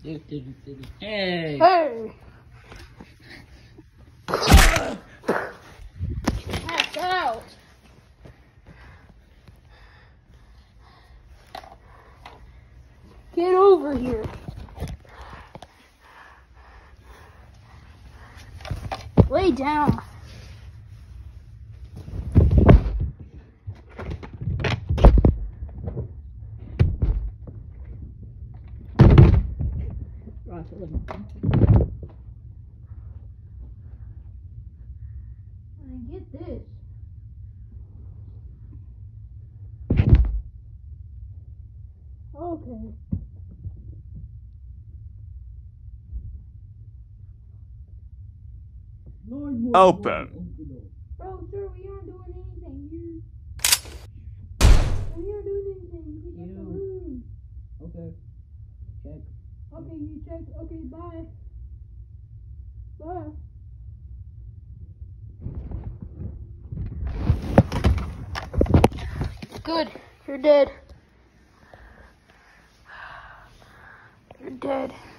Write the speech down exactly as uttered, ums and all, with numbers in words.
Hey! Hey! Pass out! Get over here! Lay down! I get this. Okay. Open. Bro, sir, we aren't doing anything. You. We aren't doing anything. You check the room. Okay. Check. Okay, you check. Okay, bye. Bye. Good. You're dead. You're dead.